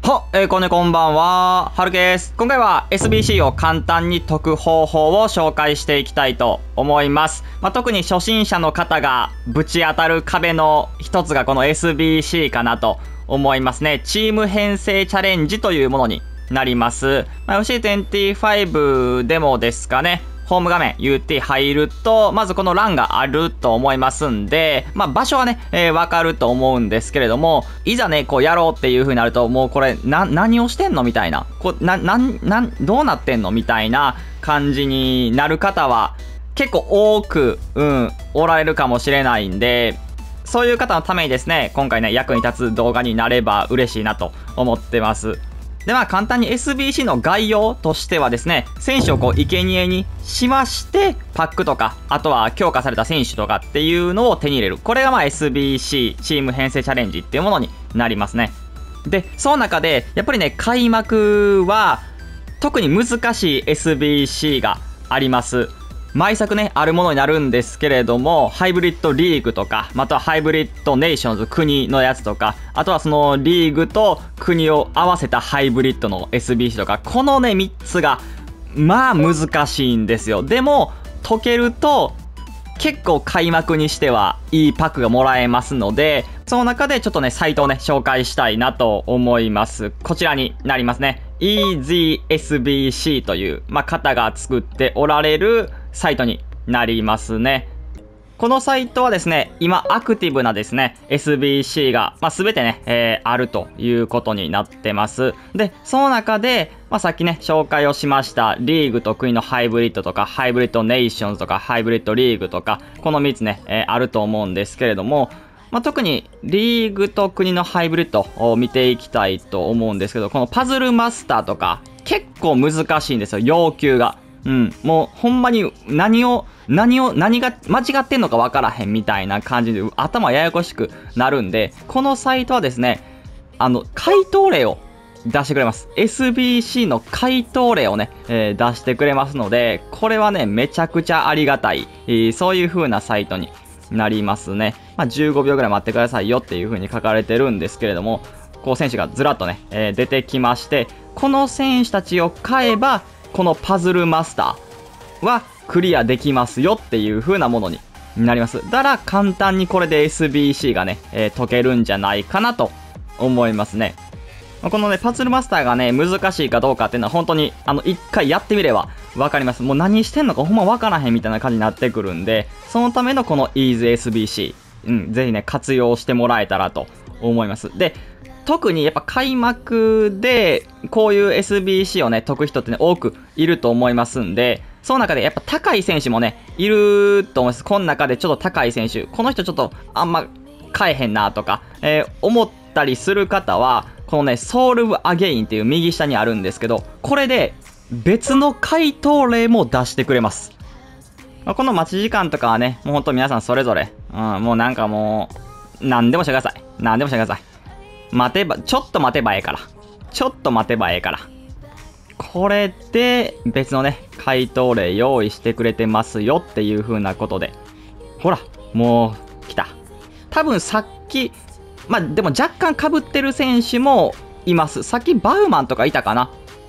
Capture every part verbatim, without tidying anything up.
は、えー、こんねこんばんは、はるけです。今回は エスビーシー を簡単に解く方法を紹介していきたいと思います。まあ、特に初心者の方がぶち当たる壁の一つがこの エスビーシー かなと思いますね。チーム編成チャレンジというものになります。まあ、エフシーにじゅうご でもですかね。ホーム画面 ユーティー 入ると、まずこの欄があると思いますんで、まあ場所はね、えー、わかると思うんですけれども、いざね、こうやろうっていう風になると、もうこれ、な、何をしてんのみたいな、こう、な、なん、なん、どうなってんのみたいな感じになる方は、結構多く、うん、おられるかもしれないんで、そういう方のためにですね、今回ね、役に立つ動画になれば嬉しいなと思ってます。でまあ簡単に エスビーシー の概要としてはですね、選手をこう生贄にしまして、パックとか、あとは強化された選手とかっていうのを手に入れる。これがまあ エスビーシー チーム編成チャレンジっていうものになりますね。で、その中で、やっぱりね、開幕は特に難しい エスビーシー があります。毎作ね、あるものになるんですけれども、ハイブリッドリーグとか、またはハイブリッドネーションズ、国のやつとか、あとはそのリーグと国を合わせたハイブリッドの エスビーシー とか、このね、みっつが、まあ難しいんですよ。でも、解けると、結構開幕にしてはいいパックがもらえますので、その中でちょっとね、サイトをね、紹介したいなと思います。こちらになりますね。イージーエスビーシー という、まあ、方が作っておられるサイトになりますね。このサイトはですね、今アクティブなですね、エスビーシー が、まあ、全てね、えー、あるということになってます。で、その中で、まあ、さっきね、紹介をしました、リーグと国のハイブリッドとか、ハイブリッドネーションズとか、ハイブリッドリーグとか、このみっつね、えー、あると思うんですけれども、まあ、特にリーグと国のハイブリッドを見ていきたいと思うんですけど、このパズルマスターとか、結構難しいんですよ、要求が。うん、もうほんまに何を、何を、何が間違ってんのかわからへんみたいな感じで頭ややこしくなるんで、このサイトはですね、あの、回答例を出してくれます。エスビーシー の回答例をね、えー、出してくれますので、これはね、めちゃくちゃありがたい、えー、そういう風なサイトになりますね。まあ、じゅうごびょうぐらい待ってくださいよっていう風に書かれてるんですけれども、こう選手がずらっとね、えー、出てきまして、この選手たちを買えば、このパズルマスターはクリアできますよっていう風なものになります。だから簡単にこれで エスビーシー がね、えー、解けるんじゃないかなと思いますね。このね、パズルマスターがね、難しいかどうかっていうのは本当に、あの、一回やってみればわかります。もう何してんのかほんまわからへんみたいな感じになってくるんで、そのためのこの Easy エスビーシー、うん、ぜひね、活用してもらえたらと思います。で、特にやっぱ開幕でこういう エスビーシー をね解く人ってね多くいると思いますんで、その中でやっぱ高い選手もねいると思います。この中でちょっと高い選手、この人ちょっとあんま買えへんなとか、えー、思ったりする方はこのねソウルブアゲインっていう右下にあるんですけど、これで別の回答例も出してくれます。この待ち時間とかはねもうほんと皆さんそれぞれ、うん、もうなんかもう何でもしてください。何でもしてください。待てば、ちょっと待てばええから。ちょっと待てばええから。これで別のね、回答例用意してくれてますよっていう風なことで。ほら、もう来た。多分さっき、まあでも若干被ってる選手もいます。さっきバウマンとかいたかな。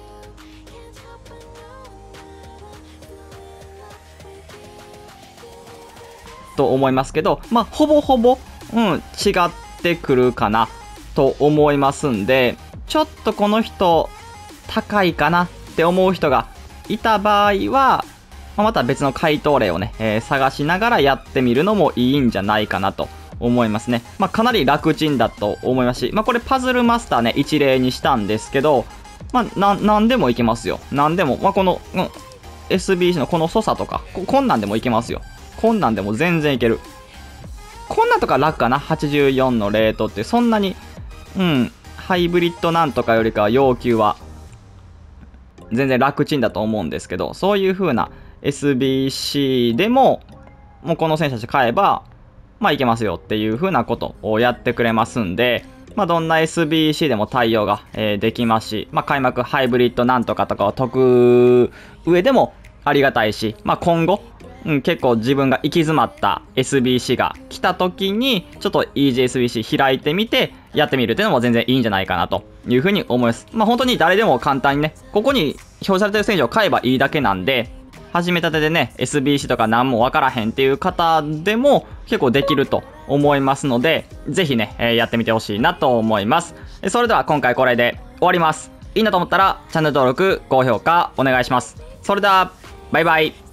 と思いますけど、まあほぼほぼ、うん、違ってくるかな。と思いますんで、ちょっとこの人高いかなって思う人がいた場合は、まあ、また別の回答例をね、えー、探しながらやってみるのもいいんじゃないかなと思いますね。まあ、かなり楽ちんだと思いますし、まあ、これパズルマスターね一例にしたんですけど、まあ、ななんでもいけますよ。なんでも、まあ、この、うん、エスビーシー のこの操作とか こ, こんなんでもいけますよ。こんなんでも全然いける。こんなんとか楽かな。はちじゅうよんのレートってそんなにうん、ハイブリッドなんとかよりかは要求は全然楽ちんだと思うんですけど、そういう風な エスビーシー でももうこの選手たち買えばまあいけますよっていう風なことをやってくれますんで、まあどんな エスビーシー でも対応が、えー、できますし、まあ開幕ハイブリッドなんとかとかを解く上でもありがたいし、まあ今後うん、結構自分が行き詰まった エスビーシー が来た時にちょっと イージーエスビーシー 開いてみてやってみるっていうのも全然いいんじゃないかなというふうに思います。まあ本当に誰でも簡単にね、ここに表示されてる選手を買えばいいだけなんで、始めたてでね、エスビーシー とか何もわからへんっていう方でも結構できると思いますので、ぜひね、えー、やってみてほしいなと思います。それでは今回これで終わります。いいなと思ったらチャンネル登録、高評価お願いします。それでは、バイバイ。